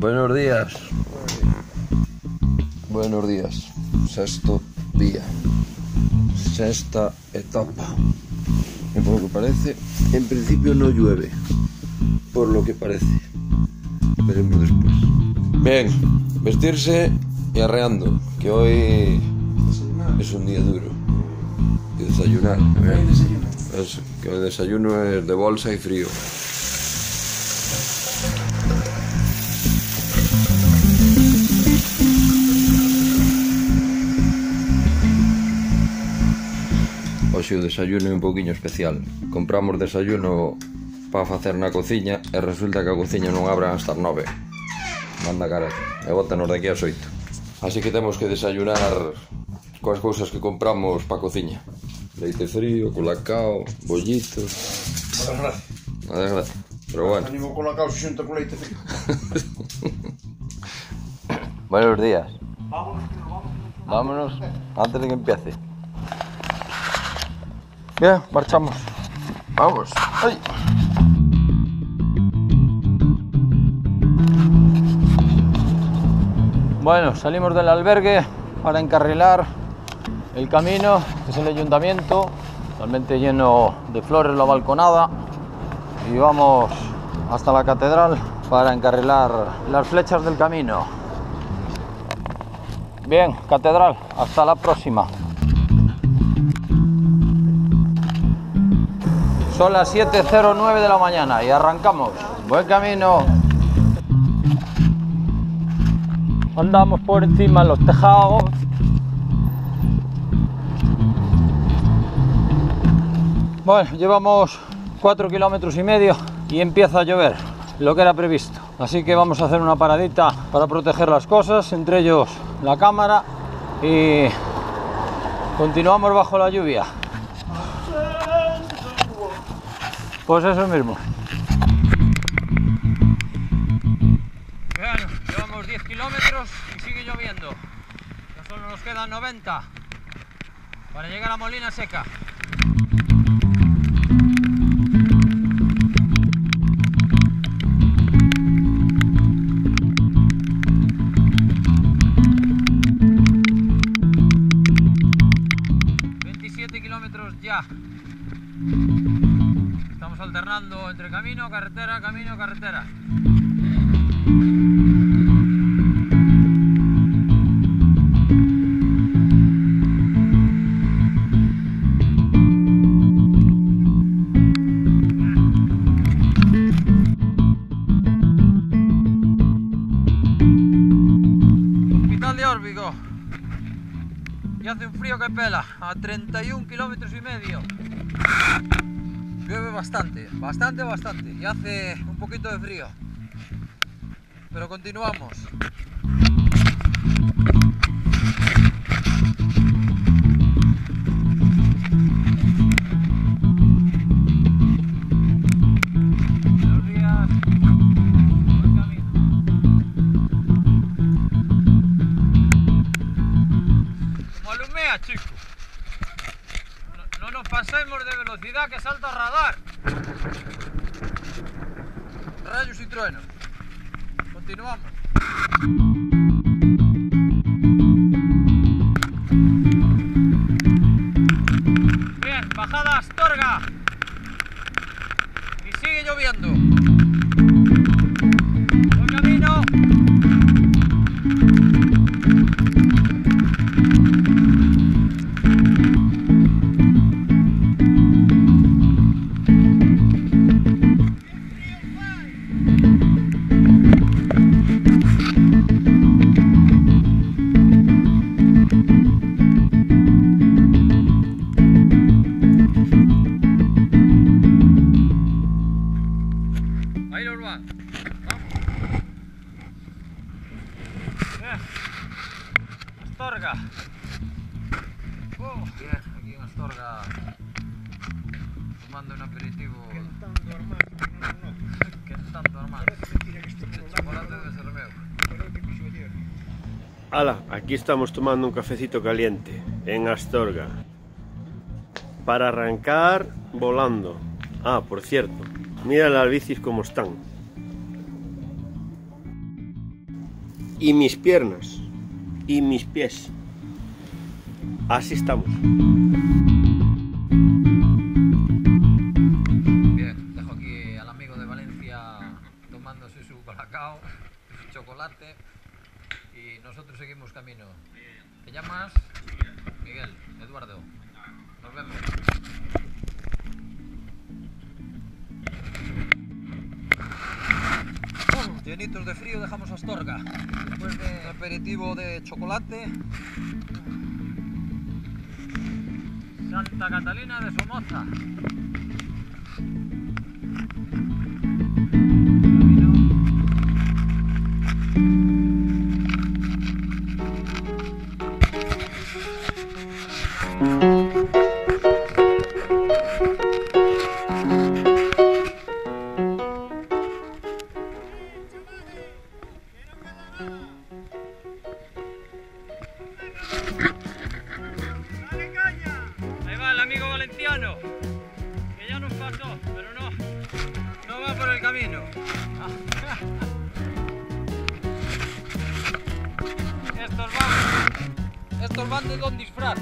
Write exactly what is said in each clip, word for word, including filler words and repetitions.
Buenos días. Buenos días. Sexto día. Sexta etapa. Y por lo que parece, en principio no llueve. Por lo que parece. Veremos después. Bien, vestirse y arreando, que hoy es un día duro. Y desayunar. Es, que el desayuno es de bolsa y frío. Hoxe o desayuno é un pouquiño especial. Compramos desayuno para facer na cociña e resulta que a cociña non abran hasta as nove. Manda cara, e bótanos de aquí ás oito. Así que temos que desayunar coas cousas que compramos para a cociña. Leite frío, colacao, bollitos. Nada gracia. Nada gracia. Pero bueno. Animo colacao se xunta con leite frío. Buenos días. Vámonos, vámonos. Vámonos antes de que empiece. Bien, marchamos. Vamos. ¡Ay! Bueno, salimos del albergue para encarrilar el camino, que es el ayuntamiento, totalmente lleno de flores la balconada, y vamos hasta la catedral para encarrilar las flechas del camino. Bien, catedral, hasta la próxima. Son las siete cero nueve de la mañana y arrancamos. Buen camino. Andamos por encima de los tejados. Bueno, llevamos cuatro kilómetros y medio y empieza a llover, lo que era previsto. Así que vamos a hacer una paradita para proteger las cosas, entre ellos la cámara, y continuamos bajo la lluvia. Pues eso mismo. Bueno, llevamos diez kilómetros y sigue lloviendo. Ya solo nos quedan noventa para llegar a Molina Seca. veintisiete kilómetros ya. Estamos alternando entre camino, carretera, camino, carretera. Hospital de Órbigo. Y hace un frío que pela, a treinta y un kilómetros y medio. Llueve bastante, bastante, bastante, y hace un poquito de frío, pero continuamos. Buenos días, buen camino. Como alumea, chico. No nos pasemos de velocidad, que salta a radar. Rayos y truenos. Continuamos. Bien, bajada Astorga. Y sigue lloviendo. Buen camino. Ahí los van. Vamos. Bien. Astorga. Oh, bien, aquí en Astorga. Tomando un aperitivo. Cantando armado. Cantando armado. El chocolate de Cermeu. Hala, aquí estamos tomando un cafecito caliente en Astorga para arrancar volando. Ah, por cierto, mira las bicis como están. y mis piernas y mis pies. Así estamos. Bien, dejo aquí al amigo de Valencia tomándose su colacao, su chocolate, y nosotros seguimos camino. ¿Te llamas? Miguel, Eduardo. Nos vemos. Llenitos de frío dejamos Astorga. Después de aperitivo de chocolate. Santa Catalina de Somoza. Ahí va el amigo valenciano, que ya nos pasó, pero no, no va por el camino. Estos van, estos van de Don Disfraz.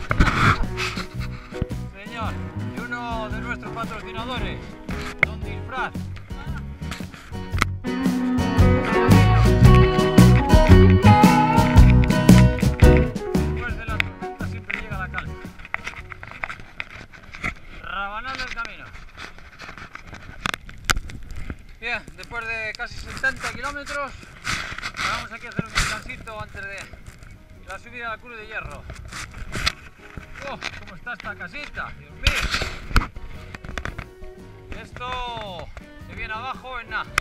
Señor, y uno de nuestros patrocinadores, Don Disfraz. Después de la tormenta siempre llega la calma. Rabanando el camino. Bien, después de casi setenta kilómetros, vamos aquí a hacer un descansito antes de la subida a la Cruz de Hierro. ¡Oh, cómo está esta casita! ¡Dios mío! Esto se viene abajo en nada.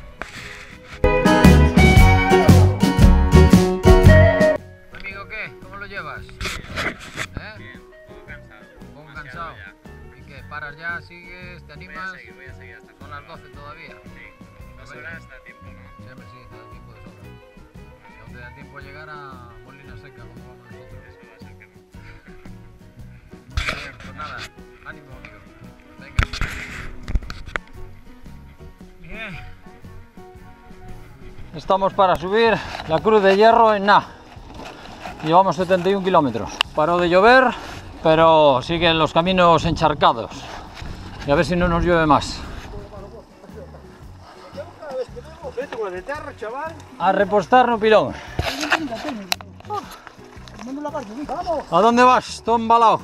Amigo, ¿qué? ¿Cómo lo llevas? ¿Eh? Bien, un poco cansado. Un poco Demasiado cansado. ya. ¿Y qué? ¿Paras ya? ¿Sigues? ¿Te Voy animas? a seguir, voy a seguir hasta Son las Zaragoza. doce todavía. Sí. Dos Bueno. horas da tiempo, ¿no? Siempre sí, te da tiempo de sobra. Y aún te da tiempo a llegar a Molina Seca, como vamos nosotros. Eso va a ser que no. Bien, pues nada, ánimo, amigo. Venga. Bien. Estamos para subir la Cruz de Hierro en Na. Llevamos setenta y un kilómetros. Paró de llover, pero siguen los caminos encharcados. Y a ver si no nos llueve más. A repostar no pilón. ¿A dónde vas? Todo embalado.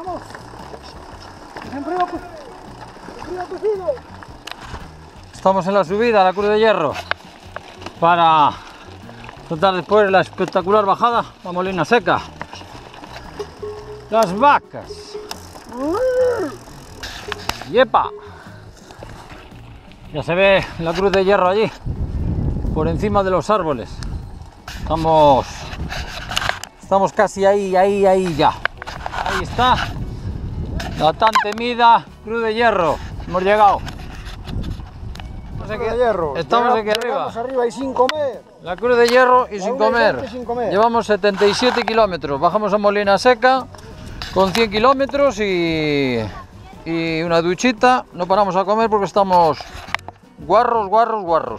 Estamos en la subida a la Cruz de Hierro para tratar después la espectacular bajada a Molina Seca. Las vacas. ¡Yepa! Ya se ve la Cruz de Hierro allí, por encima de los árboles. Estamos, estamos casi ahí, ahí, ahí ya. Ahí está la tan temida Cruz de Hierro. Hemos llegado. Estamos aquí, de Hierro. estamos aquí Llegamos- arriba. llegamos arriba y sin comer. La Cruz de Hierro y La sin una y comer. veinte sin comer. Llevamos setenta y siete kilómetros. Bajamos a Molina Seca con cien kilómetros y, y una duchita. No paramos a comer porque estamos guarros, guarros, guarros.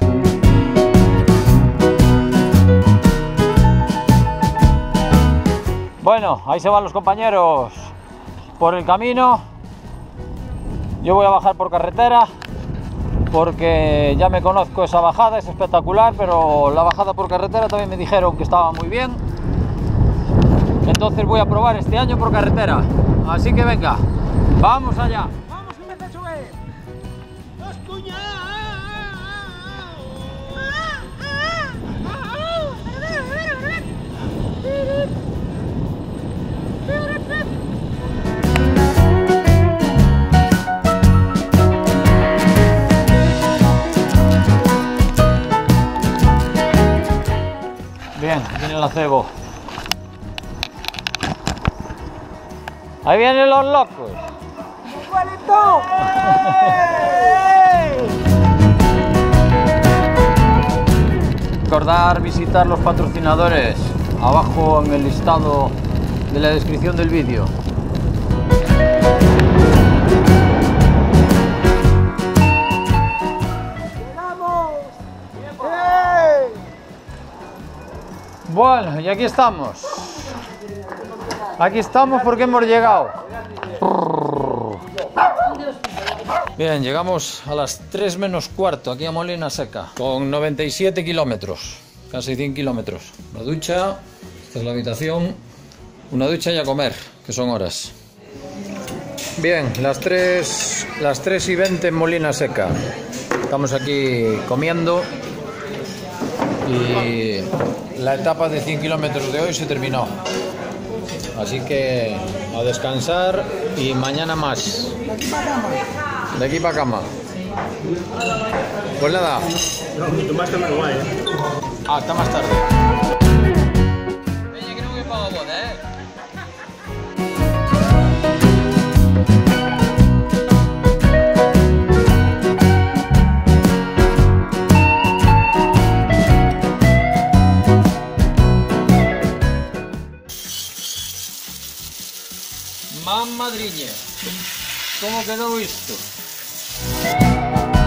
Bueno, ahí se van los compañeros por el camino. Yo voy a bajar por carretera porque ya me conozco esa bajada, es espectacular, pero la bajada por carretera también me dijeron que estaba muy bien. Entonces voy a probar este año por carretera. Así que venga, vamos allá. Vamos, que empieza a chover. ¡Los cuñados! Bien, viene el acebo. Ahí vienen los locos. ¡Igualito! Recordar visitar los patrocinadores abajo en el listado de la descripción del vídeo. ¡Llegamos! ¡Ey! Bueno, y aquí estamos. Aquí estamos porque hemos llegado. Bien, llegamos a las tres menos cuarto aquí a Molina Seca, con noventa y siete kilómetros, casi cien kilómetros. La ducha, esta es la habitación, una ducha y a comer, que son horas. Bien, las tres, las tres y veinte en Molina Seca. Estamos aquí comiendo y la etapa de cien kilómetros de hoy se terminó. Así que a descansar y mañana más. De aquí para cama. Pues nada. Tu más está más guay, ¿eh? Ah, está más tarde. Oye, que no voy para la boda, ¿eh? Mamadriña, ¿cómo quedó esto?